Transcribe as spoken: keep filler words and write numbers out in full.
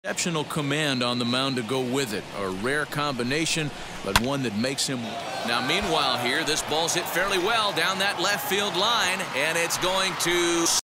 Exceptional command on the mound to go with it. A rare combination, but one that makes him. Now, meanwhile, here, this ball's hit fairly well down that left field line, and it's going to.